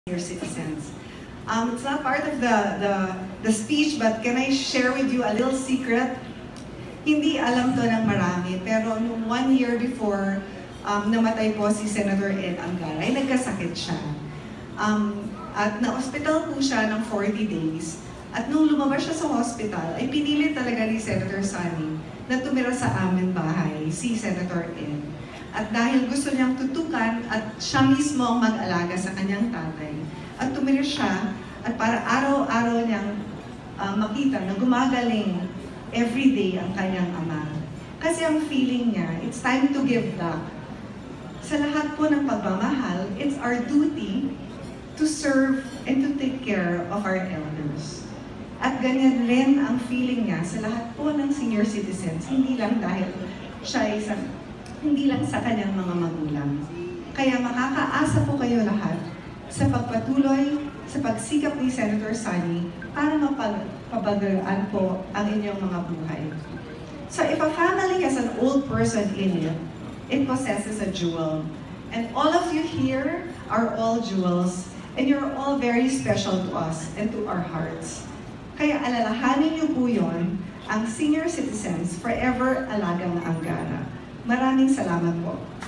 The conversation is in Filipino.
senior citizens. It's not part of the speech, but can I share with you a little secret? Hindi alam to ng marami, pero nung 1 year before namatay po si Senator Ed Angara, ay nagkasakit siya. At na-hospital po siya ng 40 days. At nung lumabas siya sa hospital, ay pinili talaga ni Senator Sonny na tumira sa aming bahay, si Senator Ed. At dahil gusto niyang tutukan at siya mismo ang mag-alaga sa kanyang tatay, at tumira siya at para araw-araw niyang makita na gumagaling everyday ang kanyang ama. Kasi ang feeling niya, it's time to give back. Sa lahat po ng pagmamahal, it's our duty to serve and to take care of our elders. At ganyan rin ang feeling niya sa lahat po ng senior citizens, hindi lang dahil siya hindi lang sa kanyang mga magulang. Kaya makakaasa po kayo lahat sa pagpatuloy sa pagsikap ni Senator Sonny para mapagpabagaan po ang inyong mga buhay. So if a family has an old person in it, it possesses a jewel. And all of you here are all jewels, and you're all very special to us and to our hearts. Kaya alalahanin niyo po yun, ang senior citizens forever alagang Angara. Maraming salamat po.